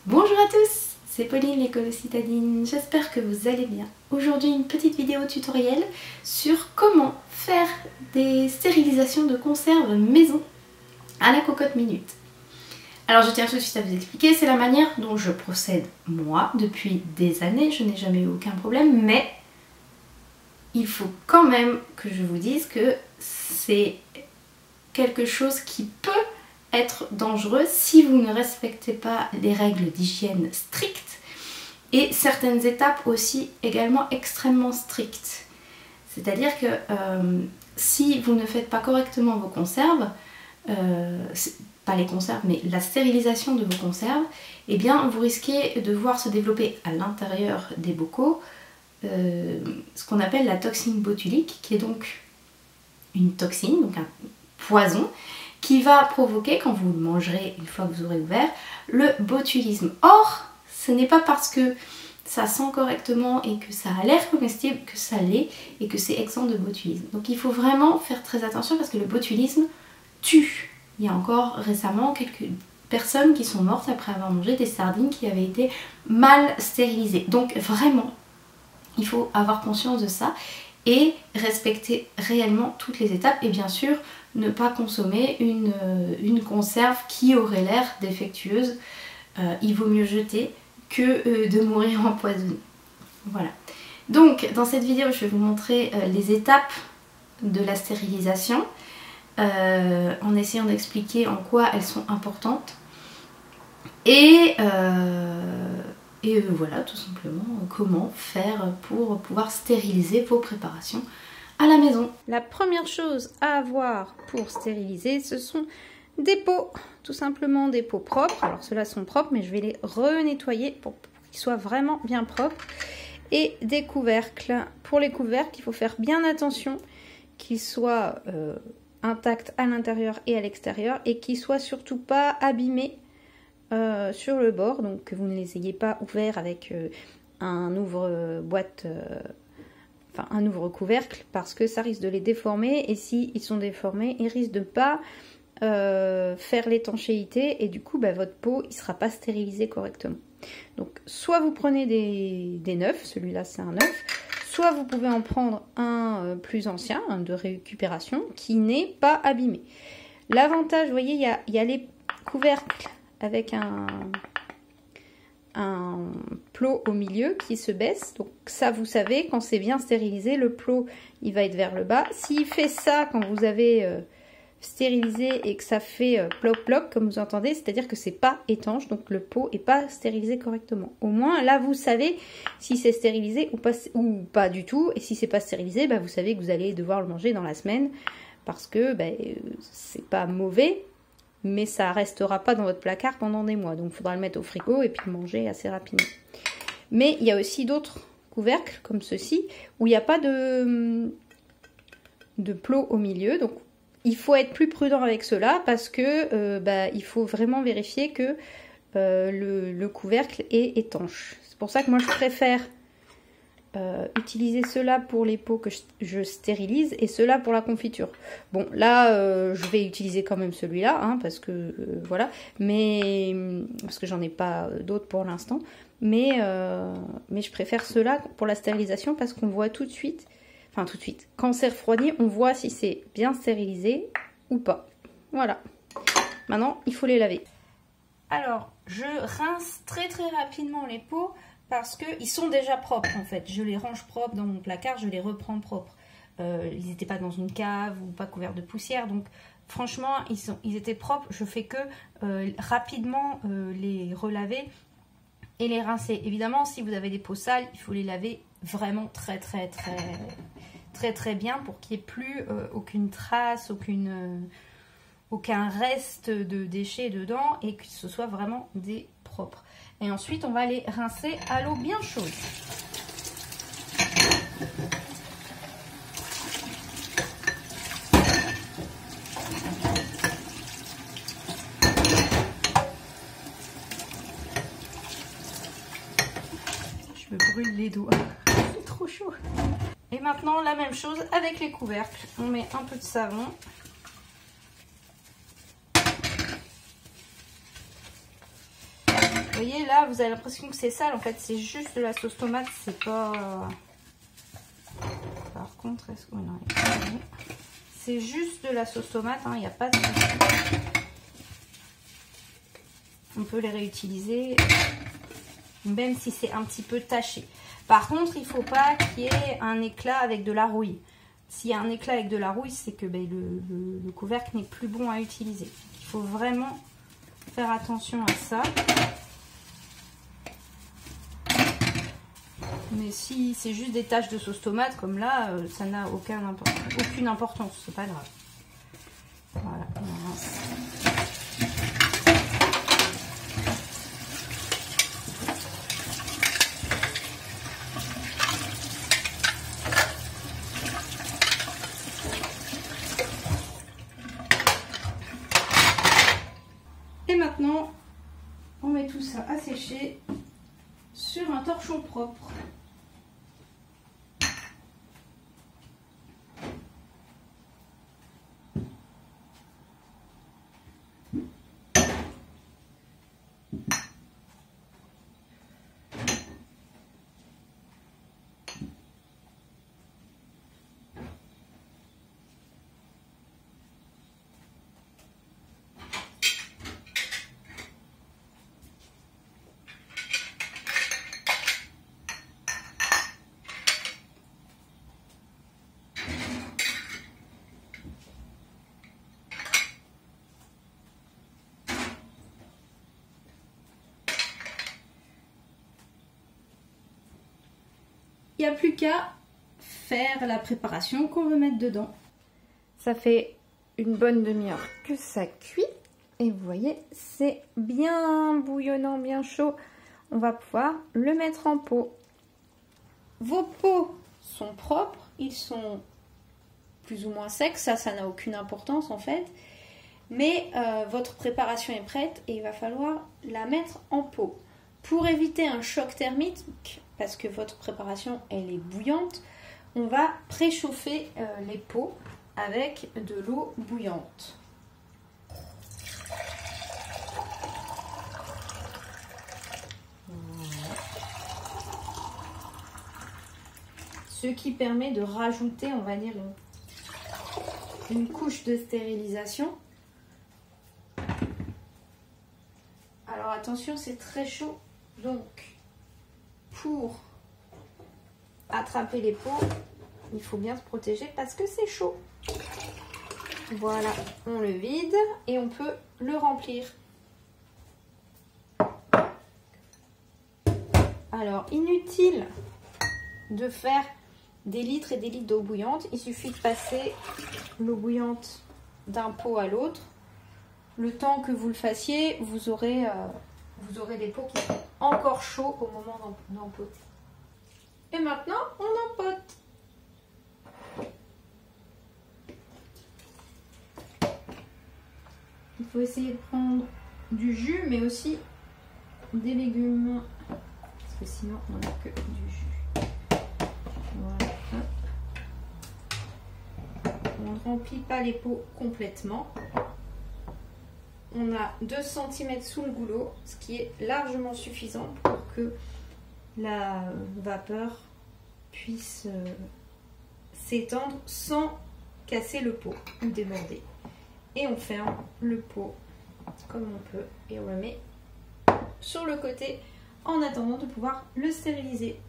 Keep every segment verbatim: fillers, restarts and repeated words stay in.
Bonjour à tous, c'est Pauline l'écolo-citadine, j'espère que vous allez bien. Aujourd'hui une petite vidéo tutoriel sur comment faire des stérilisations de conserve maison à la cocotte minute. Alors je tiens tout de suite à vous expliquer, c'est la manière dont je procède moi depuis des années, je n'ai jamais eu aucun problème, mais il faut quand même que je vous dise que c'est quelque chose qui peut être dangereux si vous ne respectez pas les règles d'hygiène strictes et certaines étapes aussi également extrêmement strictes. C'est-à-dire que euh, si vous ne faites pas correctement vos conserves, euh, pas les conserves mais la stérilisation de vos conserves, eh bien vous risquez de voir se développer à l'intérieur des bocaux euh, ce qu'on appelle la toxine botulique, qui est donc une toxine, donc un poison, qui va provoquer, quand vous le mangerez une fois que vous aurez ouvert, le botulisme. Or, ce n'est pas parce que ça sent correctement et que ça a l'air comestible que ça l'est et que c'est exempt de botulisme. Donc il faut vraiment faire très attention parce que le botulisme tue. Il y a encore récemment quelques personnes qui sont mortes après avoir mangé des sardines qui avaient été mal stérilisées. Donc vraiment, il faut avoir conscience de ça et respecter réellement toutes les étapes et bien sûr ne pas consommer une, une conserve qui aurait l'air défectueuse. Euh, il vaut mieux jeter que euh, de mourir empoisonné. Voilà. Donc dans cette vidéo je vais vous montrer euh, les étapes de la stérilisation euh, en essayant d'expliquer en quoi elles sont importantes et, euh, et euh, voilà tout simplement comment faire pour pouvoir stériliser vos préparations à la maison. La première chose à avoir pour stériliser, ce sont des pots, tout simplement des pots propres. Alors ceux-là sont propres, mais je vais les renettoyer pour qu'ils soient vraiment bien propres. Et des couvercles. Pour les couvercles, il faut faire bien attention qu'ils soient euh, intacts à l'intérieur et à l'extérieur et qu'ils soient surtout pas abîmés euh, sur le bord. Donc que vous ne les ayez pas ouverts avec euh, un ouvre-boîte. Euh, Enfin, un ouvre-couvercle parce que ça risque de les déformer et si ils sont déformés, ils risquent de ne pas euh, faire l'étanchéité et du coup bah, votre pot il sera pas stérilisé correctement. Donc soit vous prenez des, des neufs, celui-là c'est un neuf, soit vous pouvez en prendre un euh, plus ancien, un de récupération qui n'est pas abîmé. L'avantage, vous voyez, il y a, y a les couvercles avec un... un plot au milieu qui se baisse, donc ça vous savez, quand c'est bien stérilisé, le plot il va être vers le bas. S'il fait ça quand vous avez euh, stérilisé et que ça fait euh, plop plop comme vous entendez, c'est à dire que c'est pas étanche, donc le pot est pas stérilisé correctement. Au moins là vous savez si c'est stérilisé ou pas, ou pas du tout, et si c'est pas stérilisé, bah, vous savez que vous allez devoir le manger dans la semaine parce que bah, euh, c'est pas mauvais, mais ça restera pas dans votre placard pendant des mois. Donc il faudra le mettre au frigo et puis le manger assez rapidement. Mais il y a aussi d'autres couvercles comme ceci où il n'y a pas de, de plot au milieu. Donc il faut être plus prudent avec cela parce que euh, bah, il faut vraiment vérifier que euh, le, le couvercle est étanche. C'est pour ça que moi je préfère Euh, utiliser cela pour les pots que je, je stérilise et cela pour la confiture. Bon là euh, je vais utiliser quand même celui-là hein, parce que euh, voilà, mais parce que j'en ai pas d'autres pour l'instant, mais euh, mais je préfère cela pour la stérilisation parce qu'on voit tout de suite, enfin tout de suite, quand c'est refroidi, on voit si c'est bien stérilisé ou pas. Voilà. Maintenant il faut les laver. Alors je rince très très rapidement les pots parce qu'ils sont déjà propres en fait. Je les range propres dans mon placard, je les reprends propres. Euh, ils n'étaient pas dans une cave ou pas couverts de poussière, donc franchement ils, sont, ils étaient propres. Je fais que euh, rapidement euh, les relaver et les rincer. Évidemment si vous avez des pots sales, il faut les laver vraiment très très très très très bien pour qu'il n'y ait plus euh, aucune trace, aucune, euh, aucun reste de déchets dedans et que ce soit vraiment des propres. Et ensuite, on va les rincer à l'eau bien chaude. Je me brûle les doigts. C'est trop chaud. Et maintenant, la même chose avec les couvercles. On met un peu de savon. voyez là, vous avez l'impression que c'est sale. En fait, c'est juste de la sauce tomate. C'est pas... Par contre, est-ce que... Oh, non, c'est juste de la sauce tomate. Il hein, n'y a pas de... On peut les réutiliser, même si c'est un petit peu taché. Par contre, il ne faut pas qu'il y ait un éclat avec de la rouille. S'il y a un éclat avec de la rouille, c'est que ben, le, le, le couvercle n'est plus bon à utiliser. Il faut vraiment faire attention à ça. Mais si c'est juste des taches de sauce tomate, comme là, ça n'a aucun import aucune importance. C'est pas grave. Voilà. Et maintenant, on met tout ça à sécher sur un torchon propre. Il n'y a plus qu'à faire la préparation qu'on veut mettre dedans. Ça fait une bonne demi-heure que ça cuit. Et vous voyez, c'est bien bouillonnant, bien chaud. On va pouvoir le mettre en pot. Vos pots sont propres, ils sont plus ou moins secs. Ça, ça n'a aucune importance en fait. Mais euh, votre préparation est prête et il va falloir la mettre en pot. Pour éviter un choc thermique, parce que votre préparation elle est bouillante, on va préchauffer euh, les pots avec de l'eau bouillante. Voilà. Ce qui permet de rajouter, on va dire, une, une couche de stérilisation. Alors attention, c'est très chaud, donc pour attraper les pots, il faut bien se protéger parce que c'est chaud. Voilà, on le vide et on peut le remplir. Alors, inutile de faire des litres et des litres d'eau bouillante. Il suffit de passer l'eau bouillante d'un pot à l'autre. Le temps que vous le fassiez, vous aurez... Euh, Vous aurez des pots qui sont encore chauds au moment d'empoter. Et maintenant, on empote. Il faut essayer de prendre du jus, mais aussi des légumes. Parce que sinon, on n'a que du jus. Voilà. On ne remplit pas les pots complètement. On a deux centimètres sous le goulot, ce qui est largement suffisant pour que la vapeur puisse euh, s'étendre sans casser le pot ou déborder. Et on ferme le pot comme on peut et on le met sur le côté en attendant de pouvoir le stériliser.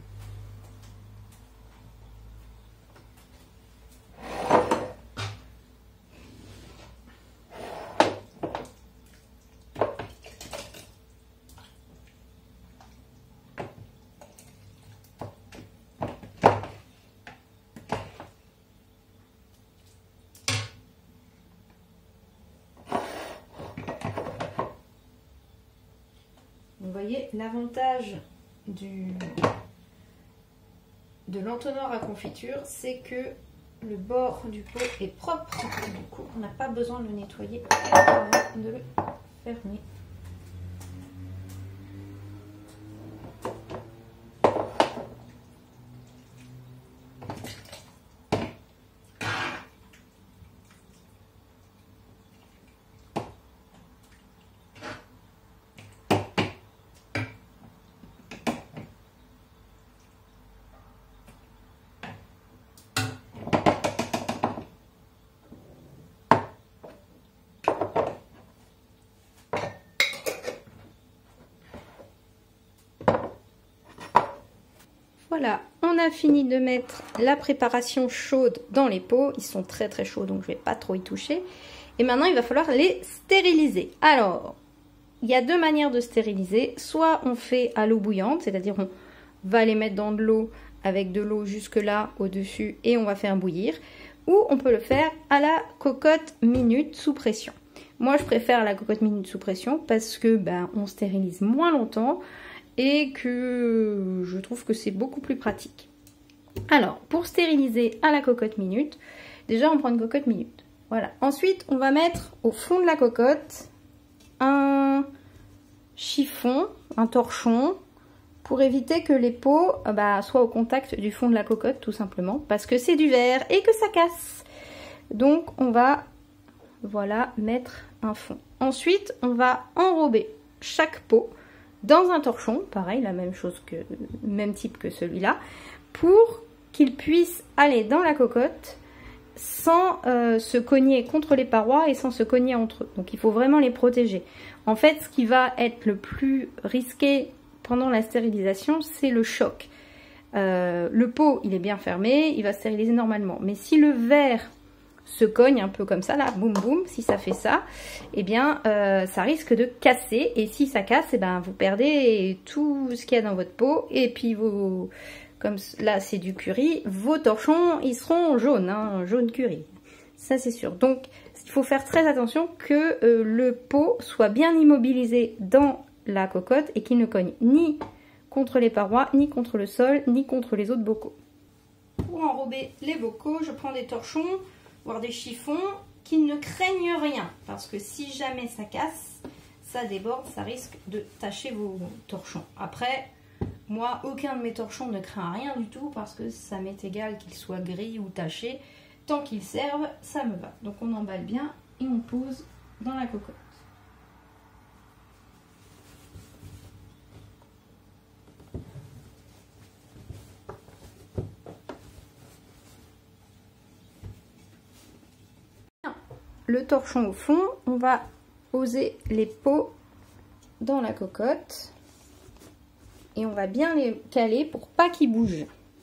Vous voyez, l'avantage du de l'entonnoir à confiture, c'est que le bord du pot est propre. Du coup, on n'a pas besoin de le nettoyer avant de le fermer. Voilà, on a fini de mettre la préparation chaude dans les pots. Ils sont très très chauds, donc je ne vais pas trop y toucher. Et maintenant, il va falloir les stériliser. Alors, il y a deux manières de stériliser. Soit on fait à l'eau bouillante, c'est-à-dire on va les mettre dans de l'eau avec de l'eau jusque là au-dessus et on va faire bouillir. Ou on peut le faire à la cocotte minute sous pression. Moi, je préfère la cocotte minute sous pression parce que ben, on stérilise moins longtemps et que je trouve que c'est beaucoup plus pratique. Alors, pour stériliser à la cocotte minute, déjà on prend une cocotte minute. Voilà. Ensuite, on va mettre au fond de la cocotte un chiffon, un torchon, pour éviter que les pots bah, soient au contact du fond de la cocotte, tout simplement, parce que c'est du verre et que ça casse. Donc, on va, voilà, mettre un fond. Ensuite, on va enrober chaque pot dans un torchon, pareil, la même chose que, même type que celui-là, pour qu'il puisse aller dans la cocotte sans euh, se cogner contre les parois et sans se cogner entre eux. Donc il faut vraiment les protéger. En fait, ce qui va être le plus risqué pendant la stérilisation, c'est le choc. Euh, le pot, il est bien fermé, il va stériliser normalement. Mais si le verre se cogne un peu comme ça, là, boum boum, si ça fait ça, eh bien, euh, ça risque de casser. Et si ça casse, eh ben, vous perdez tout ce qu'il y a dans votre pot. Et puis, vos, comme là, c'est du curry, vos torchons, ils seront jaunes, hein, jaune curry. Ça, c'est sûr. Donc, il faut faire très attention que euh, le pot soit bien immobilisé dans la cocotte et qu'il ne cogne ni contre les parois, ni contre le sol, ni contre les autres bocaux. Pour enrober les bocaux, je prends des torchons, voire des chiffons qui ne craignent rien, parce que si jamais ça casse, ça déborde, ça risque de tacher vos torchons. Après, moi, aucun de mes torchons ne craint rien du tout, parce que ça m'est égal qu'ils soient gris ou tachés, tant qu'ils servent, ça me va. Donc on emballe bien et on pose dans la cocotte. Le torchon au fond, on va poser les pots dans la cocotte et on va bien les caler pour pas qu'ils bougent.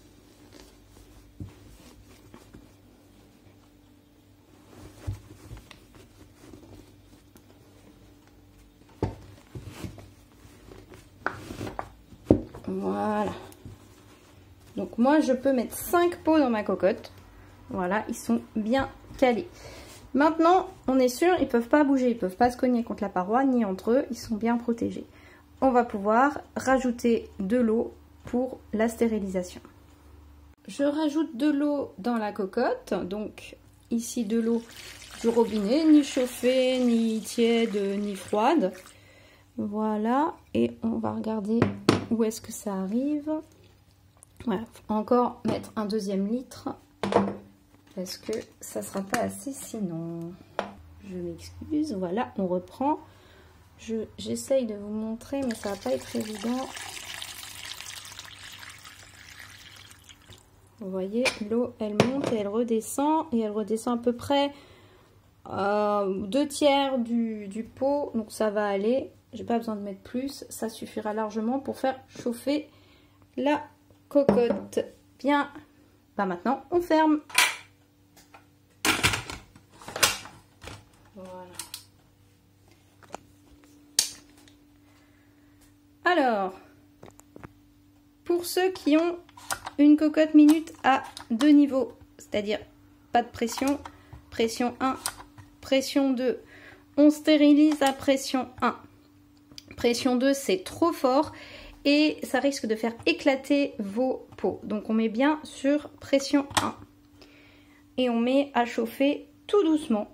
Voilà. Donc moi je peux mettre cinq pots dans ma cocotte. Voilà, ils sont bien calés. Maintenant, on est sûr, ils ne peuvent pas bouger, ils ne peuvent pas se cogner contre la paroi, ni entre eux, ils sont bien protégés. On va pouvoir rajouter de l'eau pour la stérilisation. Je rajoute de l'eau dans la cocotte, donc ici de l'eau du robinet, ni chauffée, ni tiède, ni froide. Voilà, et on va regarder où est-ce que ça arrive. Voilà, faut encore mettre un deuxième litre. Parce que ça ne sera pas assez sinon. Je m'excuse. Voilà, on reprend. J'essaye de vous montrer, mais ça va pas être évident. Vous voyez, l'eau, elle monte et elle redescend. Et elle redescend à peu près euh, deux tiers du, du pot. Donc ça va aller. J'ai pas besoin de mettre plus. Ça suffira largement pour faire chauffer la cocotte. Bien. Bah maintenant, on ferme. Voilà. Alors, pour ceux qui ont une cocotte minute à deux niveaux, c'est-à-dire pas de pression, pression un, pression deux, on stérilise à pression un. Pression deux, c'est trop fort et ça risque de faire éclater vos pots. Donc on met bien sur pression un et on met à chauffer tout doucement.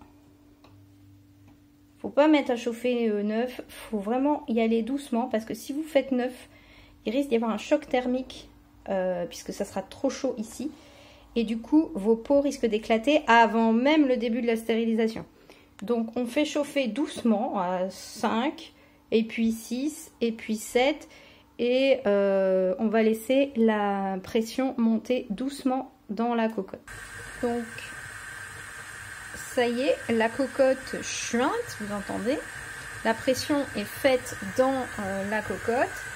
Faut pas mettre à chauffer euh, neuf, faut vraiment y aller doucement parce que si vous faites neuf, il risque d'y avoir un choc thermique euh, puisque ça sera trop chaud ici. Et du coup, vos pots risquent d'éclater avant même le début de la stérilisation. Donc on fait chauffer doucement à cinq, et puis six, et puis sept. Et euh, on va laisser la pression monter doucement dans la cocotte. Donc... ça y est, la cocotte chuinte, vous entendez? La pression est faite dans euh, la cocotte.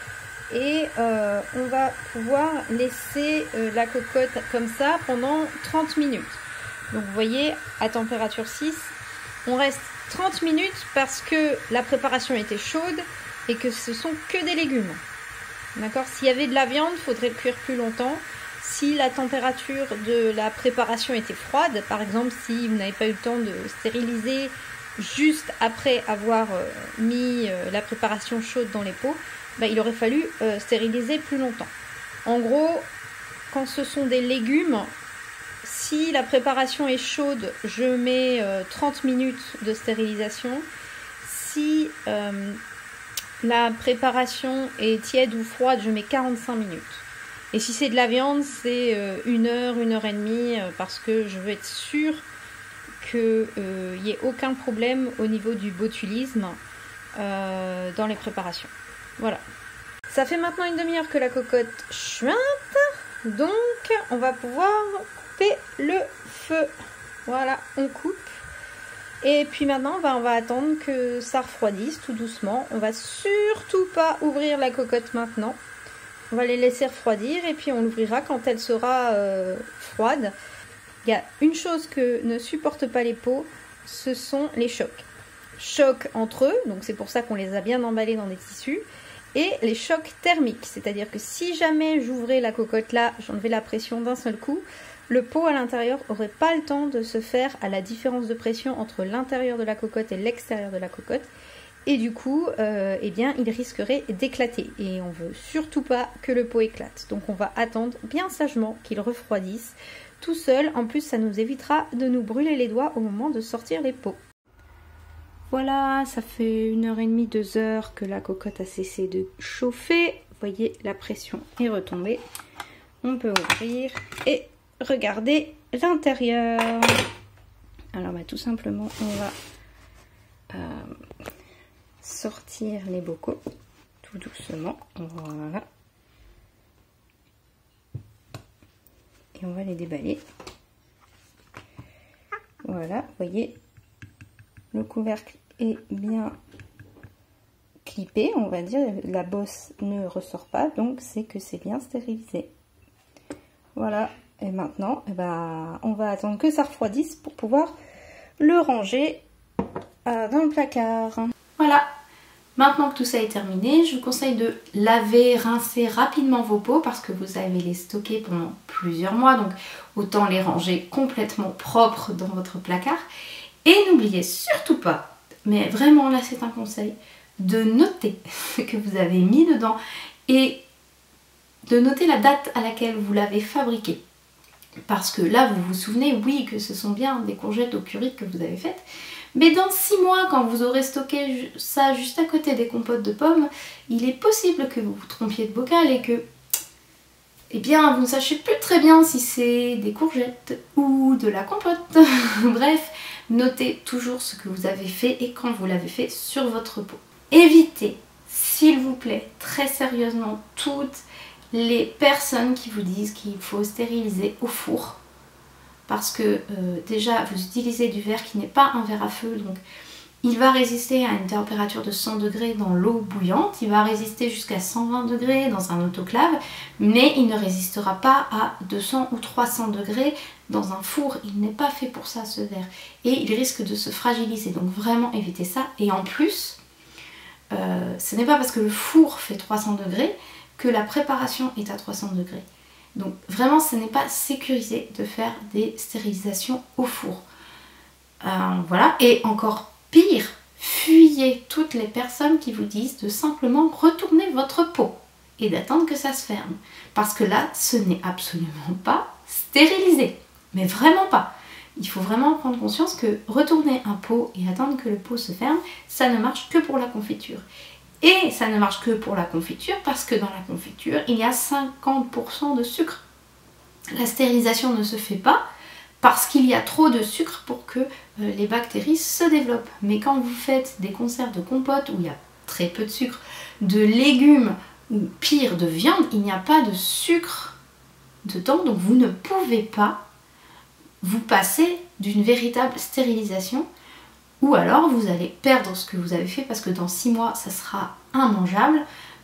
et euh, on va pouvoir laisser euh, la cocotte comme ça pendant trente minutes. Donc vous voyez, à température six, on reste trente minutes parce que la préparation était chaude et que ce sont que des légumes. D'accord? S'il y avait de la viande, il faudrait le cuire plus longtemps. Si la température de la préparation était froide, par exemple si vous n'avez pas eu le temps de stériliser juste après avoir euh, mis euh, la préparation chaude dans les pots, bah, il aurait fallu euh, stériliser plus longtemps. En gros, quand ce sont des légumes, si la préparation est chaude, je mets euh, trente minutes de stérilisation. Si euh, la préparation est tiède ou froide, je mets quarante-cinq minutes. Et si c'est de la viande, c'est euh, une heure, une heure et demie, euh, parce que je veux être sûre qu'il euh, n'y ait aucun problème au niveau du botulisme euh, dans les préparations. Voilà. Ça fait maintenant une demi-heure que la cocotte chuinte, donc on va pouvoir couper le feu. Voilà, on coupe. Et puis maintenant, bah, on va attendre que ça refroidisse tout doucement. On va surtout pas ouvrir la cocotte maintenant. On va les laisser refroidir et puis on l'ouvrira quand elle sera euh, froide. Il y a une chose que ne supportent pas les pots, ce sont les chocs. Chocs entre eux, donc c'est pour ça qu'on les a bien emballés dans des tissus. Et les chocs thermiques, c'est-à-dire que si jamais j'ouvrais la cocotte là, j'enlevais la pression d'un seul coup, le pot à l'intérieur n'aurait pas le temps de se faire à la différence de pression entre l'intérieur de la cocotte et l'extérieur de la cocotte. Et du coup, euh, eh bien, il risquerait d'éclater. Et on veut surtout pas que le pot éclate. Donc on va attendre bien sagement qu'il refroidisse tout seul. En plus, ça nous évitera de nous brûler les doigts au moment de sortir les pots. Voilà, ça fait une heure et demie, deux heures que la cocotte a cessé de chauffer. Vous voyez, la pression est retombée. On peut ouvrir et regarder l'intérieur. Alors, bah, tout simplement, on va euh, sortir les bocaux tout doucement. Voilà. Et on va les déballer. Voilà, vous voyez, le couvercle est bien clippé, on va dire. La bosse ne ressort pas, donc c'est que c'est bien stérilisé. Voilà, et maintenant, eh ben, on va attendre que ça refroidisse pour pouvoir le ranger euh, dans le placard. Voilà, maintenant que tout ça est terminé, je vous conseille de laver, rincer rapidement vos pots parce que vous allez les stocker pendant plusieurs mois, donc autant les ranger complètement propres dans votre placard. Et n'oubliez surtout pas, mais vraiment là c'est un conseil, de noter ce que vous avez mis dedans et de noter la date à laquelle vous l'avez fabriqué. Parce que là vous vous souvenez, oui, que ce sont bien des courgettes au curry que vous avez faites, mais dans six mois, quand vous aurez stocké ça juste à côté des compotes de pommes, il est possible que vous vous trompiez de bocal et que, eh bien, vous ne sachiez plus très bien si c'est des courgettes ou de la compote. Bref, notez toujours ce que vous avez fait et quand vous l'avez fait sur votre pot. Évitez, s'il vous plaît, très sérieusement, toutes les personnes qui vous disent qu'il faut stériliser au four. Parce que euh, déjà, vous utilisez du verre qui n'est pas un verre à feu, donc il va résister à une température de cent degrés dans l'eau bouillante, il va résister jusqu'à cent vingt degrés dans un autoclave, mais il ne résistera pas à deux cents ou trois cents degrés dans un four. Il n'est pas fait pour ça, ce verre, et il risque de se fragiliser, donc vraiment évitez ça. Et en plus, euh, ce n'est pas parce que le four fait trois cents degrés que la préparation est à trois cents degrés. Donc vraiment, ce n'est pas sécurisé de faire des stérilisations au four. Euh, voilà, et encore pire, fuyez toutes les personnes qui vous disent de simplement retourner votre pot et d'attendre que ça se ferme. Parce que là, ce n'est absolument pas stérilisé. Mais vraiment pas. Il faut vraiment prendre conscience que retourner un pot et attendre que le pot se ferme, ça ne marche que pour la confiture. Et ça ne marche que pour la confiture parce que dans la confiture, il y a cinquante pour cent de sucre. La stérilisation ne se fait pas parce qu'il y a trop de sucre pour que euh, les bactéries se développent. Mais quand vous faites des conserves de compote où il y a très peu de sucre, de légumes ou pire de viande, il n'y a pas de sucre dedans, donc vous ne pouvez pas vous passer d'une véritable stérilisation. Ou alors vous allez perdre ce que vous avez fait parce que dans six mois ça sera immangeable.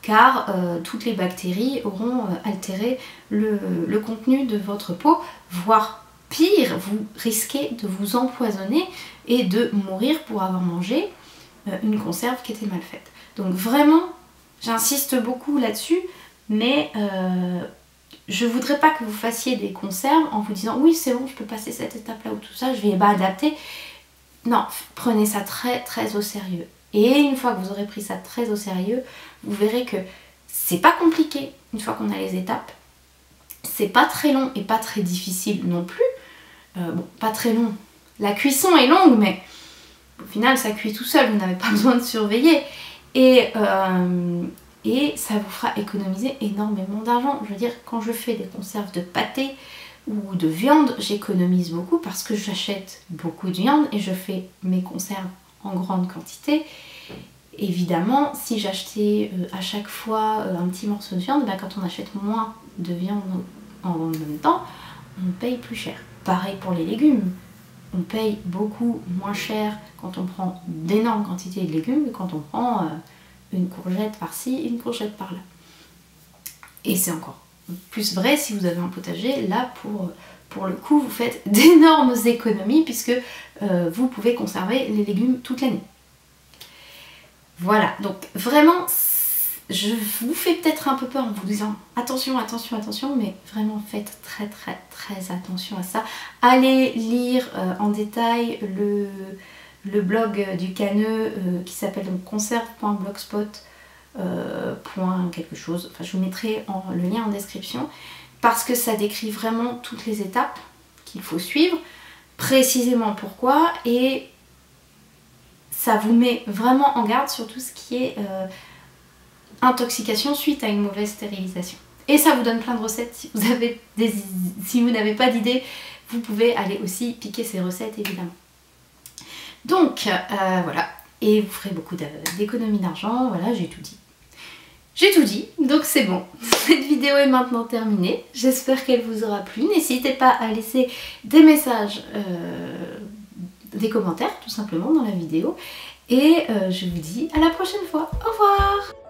car euh, toutes les bactéries auront euh, altéré le, le contenu de votre peau, voire pire, vous risquez de vous empoisonner et de mourir pour avoir mangé euh, une conserve qui était mal faite. Donc vraiment, j'insiste beaucoup là-dessus, mais euh, je voudrais pas que vous fassiez des conserves en vous disant oui c'est bon, je peux passer cette étape-là ou tout ça, je vais m'adapter. Non, prenez ça très très au sérieux. Et une fois que vous aurez pris ça très au sérieux, vous verrez que c'est pas compliqué une fois qu'on a les étapes. C'est pas très long et pas très difficile non plus. Euh, bon, pas très long. La cuisson est longue, mais au final ça cuit tout seul, vous n'avez pas besoin de surveiller. Et, euh, et ça vous fera économiser énormément d'argent. Je veux dire, quand je fais des conserves de pâté ou de viande, j'économise beaucoup parce que j'achète beaucoup de viande et je fais mes conserves en grande quantité. Évidemment, si j'achetais euh, à chaque fois euh, un petit morceau de viande, ben, quand on achète moins de viande en, en même temps, on paye plus cher. Pareil pour les légumes. On paye beaucoup moins cher quand on prend d'énormes quantités de légumes que quand on prend euh, une courgette par-ci, une courgette par-là. Et c'est encore plus vrai si vous avez un potager. Là, pour, pour le coup, vous faites d'énormes économies puisque euh, vous pouvez conserver les légumes toute l'année. Voilà, donc vraiment, je vous fais peut-être un peu peur en vous disant attention, attention, attention, mais vraiment faites très très très attention à ça. Allez lire euh, en détail le, le blog du Caneux euh, qui s'appelle donc conserve point blogspot point quelque chose. Enfin, je vous mettrai en, le lien en description parce que ça décrit vraiment toutes les étapes qu'il faut suivre, précisément pourquoi, et ça vous met vraiment en garde sur tout ce qui est euh, intoxication suite à une mauvaise stérilisation. Et ça vous donne plein de recettes. Si vous avez des, si vous n'avez pas d'idée, vous pouvez aller aussi piquer ces recettes évidemment. Donc euh, voilà, et vous ferez beaucoup d'économies d'argent. Voilà, j'ai tout dit. J'ai tout dit, donc c'est bon. Cette vidéo est maintenant terminée. J'espère qu'elle vous aura plu. N'hésitez pas à laisser des messages, euh, des commentaires tout simplement dans la vidéo. Et euh, je vous dis à la prochaine fois. Au revoir!